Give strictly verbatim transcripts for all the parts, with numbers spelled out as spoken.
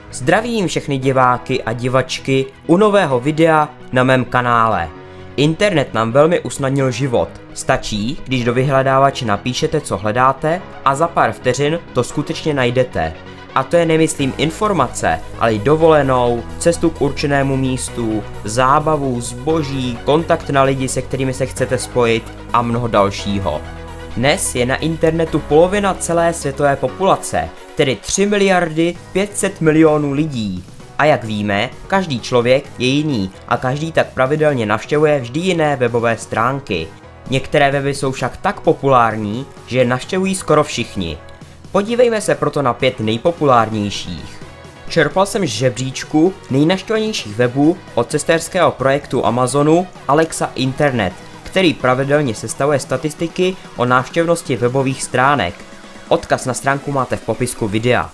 Zdravím všechny diváky a divačky u nového videa na mém kanále. Internet nám velmi usnadnil život. Stačí, když do vyhledávače napíšete, co hledáte, a za pár vteřin to skutečně najdete. A to je nemyslím informace, ale i dovolenou, cestu k určenému místu, zábavu, zboží, kontakt na lidi, se kterými se chcete spojit a mnoho dalšího. Dnes je na internetu polovina celé světové populace, tedy tři miliardy pět set milionů lidí. A jak víme, každý člověk je jiný a každý tak pravidelně navštěvuje vždy jiné webové stránky. Některé weby jsou však tak populární, že je navštěvují skoro všichni. Podívejme se proto na pět nejpopulárnějších. Čerpal jsem z žebříčku nejnavštěvanějších webů od cestérského projektu Amazonu Alexa Internet, který pravidelně sestavuje statistiky o návštěvnosti webových stránek. Odkaz na stránku máte v popisku videa.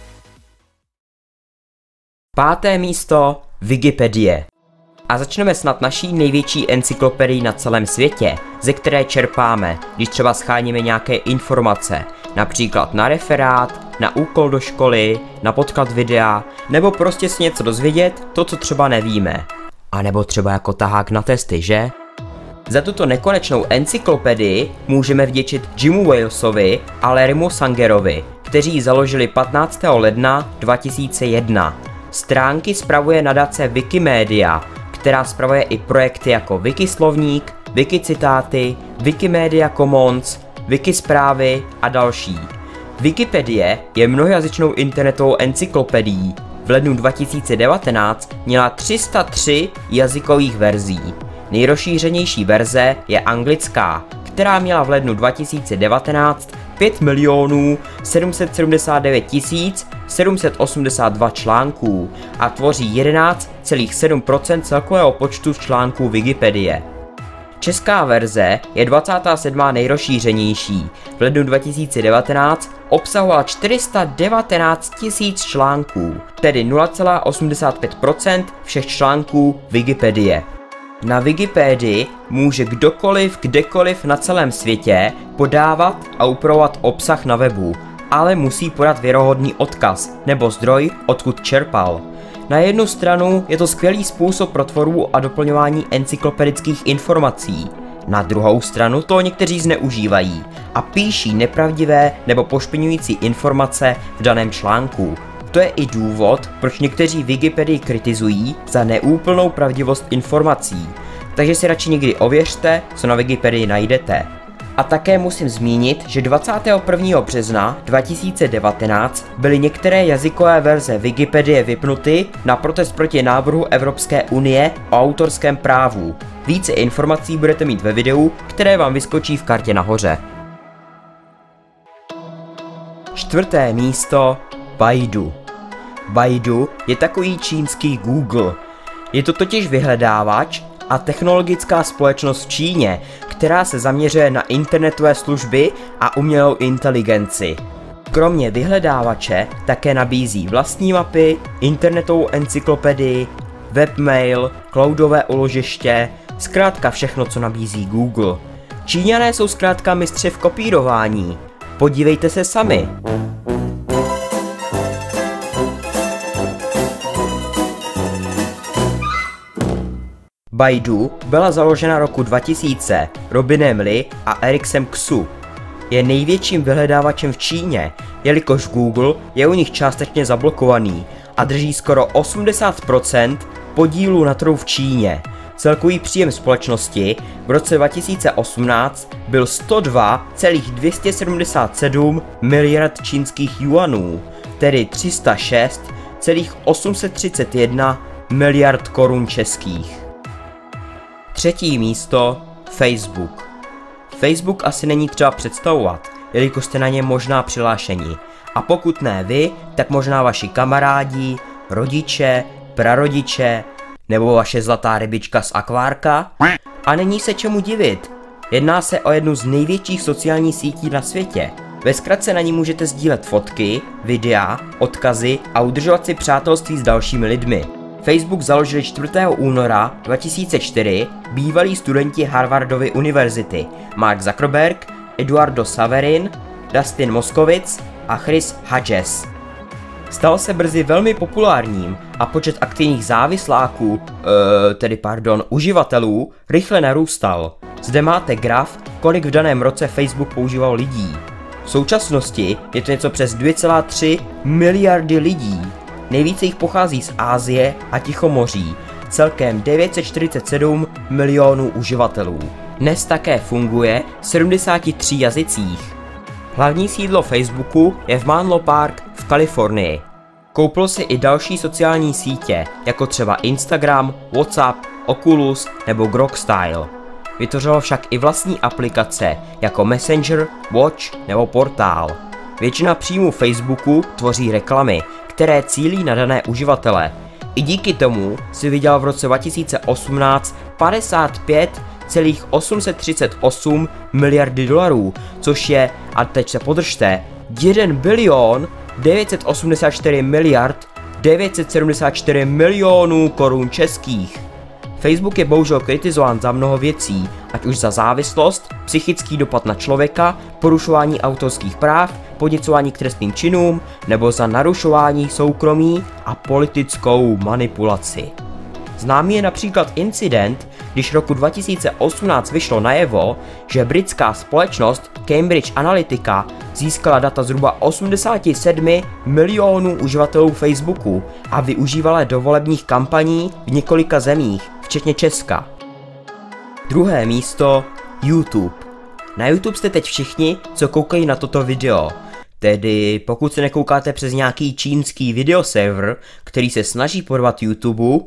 Páté místo Wikipedie. A začneme snad naší největší encyklopedii na celém světě, ze které čerpáme, když třeba scháníme nějaké informace, například na referát, na úkol do školy, na podklad videa, nebo prostě si něco dozvědět, to, co třeba nevíme. A nebo třeba jako tahák na testy, že? Za tuto nekonečnou encyklopedii můžeme vděčit Jimu Walesovi a Larrymu Sangerovi, kteří ji založili patnáctého ledna dva tisíce jedna. Stránky spravuje nadace Wikimedia, která spravuje i projekty jako Wikislovník, Wikicitáty, Wikimedia Commons, Wikisprávy a další. Wikipedie je mnohojazyčnou internetovou encyklopedií. V lednu dva tisíce devatenáct měla tři sta tři jazykových verzí. Nejrozšířenější verze je anglická, která měla v lednu dva tisíce devatenáct pět milionů sedm set sedmdesát devět tisíc sedm set osmdesát dva článků a tvoří jedenáct celá sedm procent celkového počtu článků Wikipedie. Česká verze je dvacátá sedmá nejrozšířenější. V lednu dva tisíce devatenáct obsahovala čtyři sta devatenáct tisíc článků, tedy nula celá osmdesát pět procent všech článků Wikipedie. Na Wikipedii může kdokoliv, kdekoliv na celém světě podávat a upravovat obsah na webu, ale musí podat věrohodný odkaz nebo zdroj, odkud čerpal. Na jednu stranu je to skvělý způsob pro tvorbu a doplňování encyklopedických informací. Na druhou stranu to někteří zneužívají a píší nepravdivé nebo pošpiňující informace v daném článku. To je i důvod, proč někteří Wikipedii kritizují za neúplnou pravdivost informací, takže si radši někdy ověřte, co na Wikipedii najdete. A také musím zmínit, že dvacátého prvního března dva tisíce devatenáct byly některé jazykové verze Wikipedie vypnuty na protest proti návrhu Evropské unie o autorském právu. Více informací budete mít ve videu, které vám vyskočí v kartě nahoře. Čtvrté místo Baidu. Baidu je takový čínský Google. Je to totiž vyhledávač a technologická společnost v Číně, která se zaměřuje na internetové služby a umělou inteligenci. Kromě vyhledávače také nabízí vlastní mapy, internetovou encyklopedii, webmail, cloudové úložiště, zkrátka všechno, co nabízí Google. Číňané jsou zkrátka mistři v kopírování. Podívejte se sami. Baidu byla založena roku dva tisíce Robinem Li a Ericem Xu. Je největším vyhledávačem v Číně, jelikož Google je u nich částečně zablokovaný a drží skoro osmdesát procent podílu na trhu v Číně. Celkový příjem společnosti v roce dva tisíce osmnáct byl sto dva celá dvě stě sedmdesát sedm miliard čínských juanů, tedy tři sta šest celá osm set třicet jedna miliard korun českých. Třetí místo Facebook. Facebook asi není třeba představovat, jelikož jste na něm možná přihlášení. A pokud ne vy, tak možná vaši kamarádi, rodiče, prarodiče, nebo vaše zlatá rybička z akvárka. A není se čemu divit. Jedná se o jednu z největších sociálních sítí na světě. Ve zkratce na ní můžete sdílet fotky, videa, odkazy a udržovat si přátelství s dalšími lidmi. Facebook založili čtvrtého února dva tisíce čtyři bývalí studenti Harvardovy univerzity Mark Zuckerberg, Eduardo Saverin, Dustin Moskovitz a Chris Hedges. Stal se brzy velmi populárním a počet aktivních závisláků, uh, tedy pardon, uživatelů, rychle narůstal. Zde máte graf, kolik v daném roce Facebook používal lidí. V současnosti je to něco přes dvě celé tři miliardy lidí. Nejvíce jich pochází z Asie a Tichomoří, celkem devět set čtyřicet sedm milionů uživatelů. Dnes také funguje v sedmdesáti třech jazycích. Hlavní sídlo Facebooku je v Menlo Park v Kalifornii. Koupil si i další sociální sítě, jako třeba Instagram, WhatsApp, Oculus nebo Grokstyle. Vytvořilo však i vlastní aplikace jako Messenger, Watch nebo Portál. Většina příjmů Facebooku tvoří reklamy, které cílí na dané uživatele. I díky tomu si vydělal v roce dva tisíce osmnáct padesát pět celá osm set třicet osm miliardy dolarů, což je, a teď se podržte, jeden bilion devět set osmdesát čtyři miliard devět set sedmdesát čtyři milionů korun českých. Facebook je bohužel kritizován za mnoho věcí, ať už za závislost, psychický dopad na člověka, porušování autorských práv, podněcování k trestným činům nebo za narušování soukromí a politickou manipulaci. Známý je například incident, když roku dva tisíce osmnáct vyšlo najevo, že britská společnost Cambridge Analytica získala data zhruba osmdesát sedm milionů uživatelů Facebooku a využívala do volebních kampaní v několika zemích, včetně Česka. Druhé místo YouTube. Na YouTube jste teď všichni, co koukají na toto video. Tedy pokud se nekoukáte přes nějaký čínský videoserver, který se snaží porvat YouTube.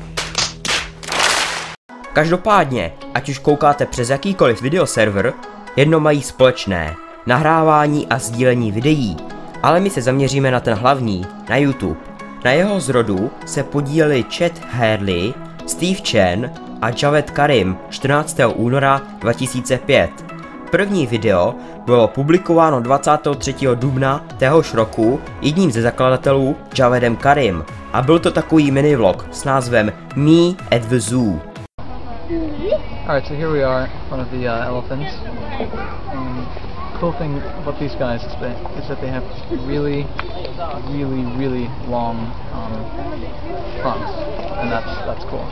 Každopádně, ať už koukáte přes jakýkoliv videoserver, jedno mají společné, nahrávání a sdílení videí, ale my se zaměříme na ten hlavní, na YouTube. Na jeho zrodu se podíleli Chad Hurley, Steve Chen a Javed Karim čtrnáctého února dva tisíce pět. První video bylo publikováno dvacátého třetího dubna téhož roku jedním ze zakladatelů Javedem Karim a byl to takový minivlog s názvem Me at the Zoo. Alright, so here we are in front of the uh, elephants. Um, cool thing about these guys is that, is that they have really, really, really long um, fronts, and that's that's cool.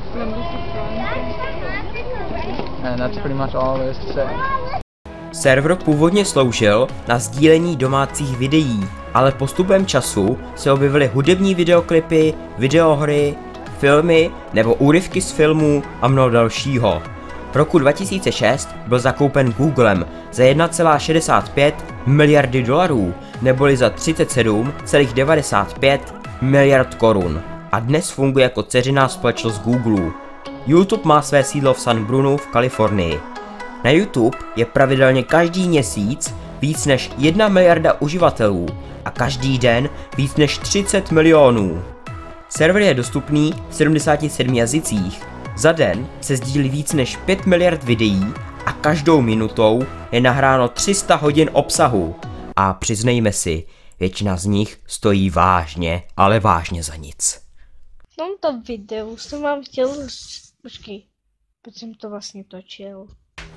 And that's pretty much all there is to say. Server původně sloužil na sdílení domácích videí, ale postupem času se objevily hudební videoklipy, videohry, filmy nebo úryvky z filmů a mnoho dalšího. V roku dva tisíce šest byl zakoupen Googlem za jedna celá šedesát pět miliardy dolarů, neboli za třicet sedm celá devadesát pět miliard korun. A dnes funguje jako dceřiná společnost Google. YouTube má své sídlo v San Brunu v Kalifornii. Na YouTube je pravidelně každý měsíc víc než jedna miliarda uživatelů a každý den víc než třicet milionů. Server je dostupný v sedmdesáti sedmi jazycích. Za den se sdílí víc než pět miliard videí a každou minutou je nahráno tři sta hodin obsahu. A přiznejme si, většina z nich stojí vážně, ale vážně za nic. V tomto videu jsem vám chtěl... Počkej, proč jsem to vlastně točil?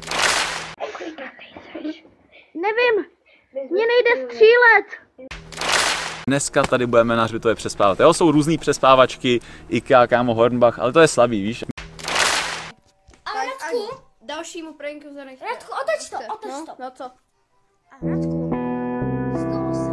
Nevím, mně nejde střílet. Dneska tady budeme na hřbitově přespávat. Jo, jsou různý přespávačky, IKEA, kámo, Hornbach, ale to je slabý, víš? A Radku, dalšímu pranku zanech. Radku, otoč to, otoč No, to. no co? A Radku, z toho se...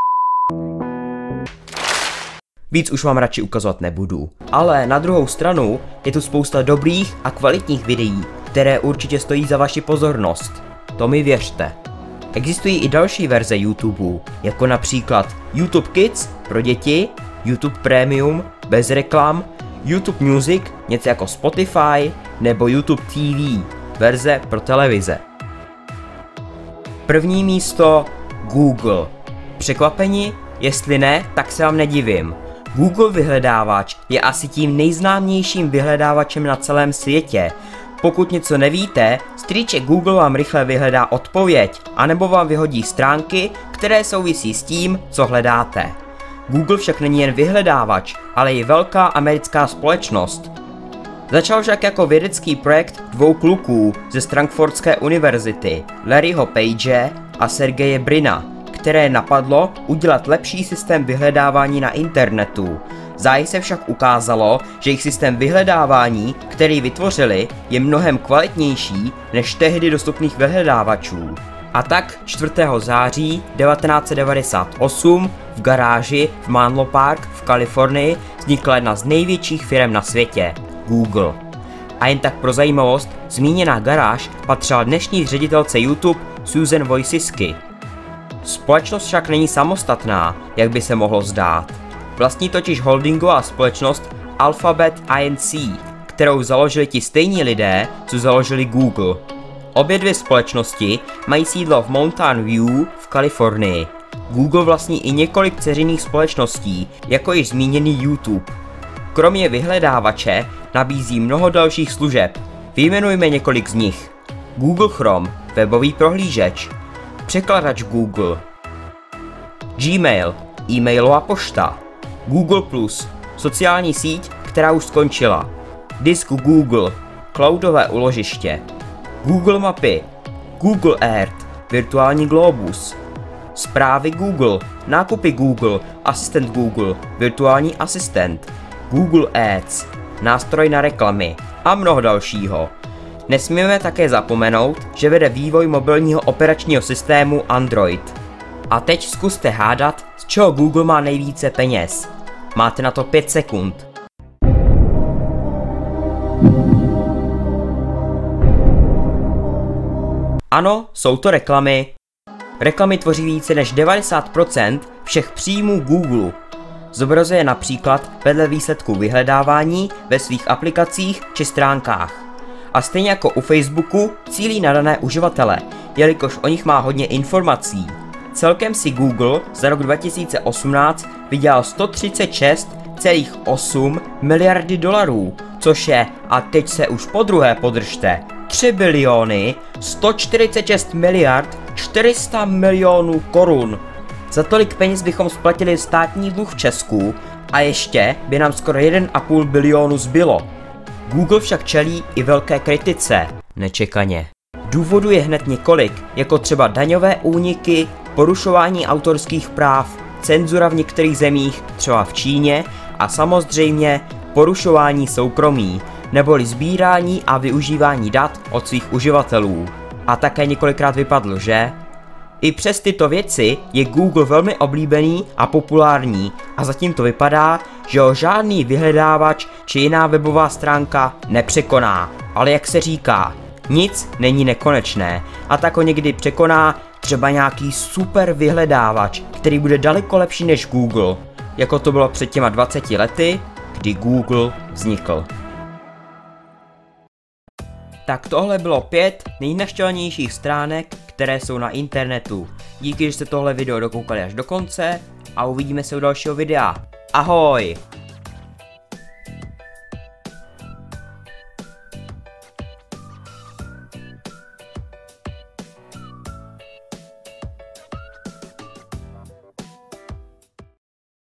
Víc už vám radši ukazovat nebudu. Ale na druhou stranu je tu spousta dobrých a kvalitních videí, které určitě stojí za vaši pozornost. To mi věřte. Existují i další verze YouTube, jako například YouTube Kids pro děti, YouTube Premium bez reklam, YouTube Music, něco jako Spotify, nebo YouTube T V, verze pro televize. První místo Google. Překvapení? Jestli ne, tak se vám nedivím. Google vyhledávač je asi tím nejznámějším vyhledávačem na celém světě. Pokud něco nevíte, strýček Google vám rychle vyhledá odpověď, anebo vám vyhodí stránky, které souvisí s tím, co hledáte. Google však není jen vyhledávač, ale i velká americká společnost. Začal však jako vědecký projekt dvou kluků ze Stanfordské univerzity, Larryho Page a Sergeje Brina, které napadlo udělat lepší systém vyhledávání na internetu. Záhy se však ukázalo, že jejich systém vyhledávání, který vytvořili, je mnohem kvalitnější než tehdy dostupných vyhledávačů. A tak čtvrtého září devatenáct set devadesát osm v garáži v Menlo Park v Kalifornii vznikla jedna z největších firem na světě, Google. A jen tak pro zajímavost, zmíněná garáž patřila dnešní ředitelce YouTube Susan Wojcicki. Společnost však není samostatná, jak by se mohlo zdát. Vlastní totiž holdingová společnost Alphabet Inc, kterou založili ti stejní lidé, co založili Google. Obě dvě společnosti mají sídlo v Mountain View v Kalifornii. Google vlastní i několik dceřinných společností, jako již zmíněný YouTube. Kromě vyhledávače nabízí mnoho dalších služeb. Vyjmenujme několik z nich. Google Chrome, webový prohlížeč, překladač Google, Gmail, e-mailová pošta, Google plus, sociální síť, která už skončila, disk Google, cloudové úložiště, Google mapy, Google Earth, virtuální globus, zprávy Google, nákupy Google, asistent Google, virtuální asistent, Google Ads, nástroj na reklamy a mnoho dalšího. Nesmíme také zapomenout, že vede vývoj mobilního operačního systému Android. A teď zkuste hádat, z čeho Google má nejvíce peněz. Máte na to pět sekund. Ano, jsou to reklamy. Reklamy tvoří více než devadesát procent všech příjmů Google. Zobrazuje například vedle výsledků vyhledávání ve svých aplikacích či stránkách. A stejně jako u Facebooku cílí na dané uživatele, jelikož o nich má hodně informací. Celkem si Google za rok dva tisíce osmnáct vydělal sto třicet šest celá osm miliardy dolarů, což je, a teď se už podruhé podržte, tři biliony sto čtyřicet šest miliard čtyři sta milionů korun. Za tolik peněz bychom splatili státní dluh v Česku a ještě by nám skoro jeden a půl bilionu zbylo. Google však čelí i velké kritice, nečekaně. Důvodů je hned několik, jako třeba daňové úniky, porušování autorských práv, cenzura v některých zemích, třeba v Číně, a samozřejmě porušování soukromí, neboli sbírání a využívání dat od svých uživatelů. A také několikrát vypadlo, že? I přes tyto věci je Google velmi oblíbený a populární a zatím to vypadá, že ho žádný vyhledávač či jiná webová stránka nepřekoná. Ale jak se říká, nic není nekonečné a tak ho někdy překoná třeba nějaký super vyhledávač, který bude daleko lepší než Google, jako to bylo před těma dvaceti lety, kdy Google vznikl. Tak tohle bylo pět nejnaštěvanějších stránek, které jsou na internetu. Díky, že jste tohle video dokoukali až do konce a uvidíme se u dalšího videa. Ahoj!